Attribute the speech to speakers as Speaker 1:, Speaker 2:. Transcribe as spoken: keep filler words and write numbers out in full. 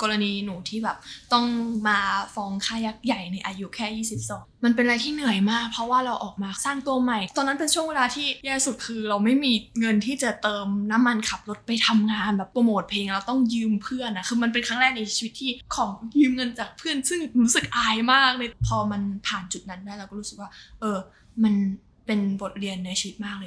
Speaker 1: กรณีหนูที่แบบต้องมาฟ้องค่ายักใหญ่ในอายุแค่ยี่สิบสองมันเป็นอะไรที่เหนื่อยมากเพราะว่าเราออกมาสร้างตัวใหม่ตอนนั้นเป็นช่วงเวลาที่แย่สุดคือเราไม่มีเงินที่จะเติมน้ำมันขับรถไปทำงานแบบโปรโมทเพลงเราต้องยืมเพื่อนนะคือมันเป็นครั้งแรกในชีวิตที่ของยืมเงินจากเพื่อนซึ่งรู้สึกอายมากเลยพอมันผ่านจุดนั้นได้เราก็รู้สึกว่าเออมันเป็นบทเรียนในชีวิตมากเลย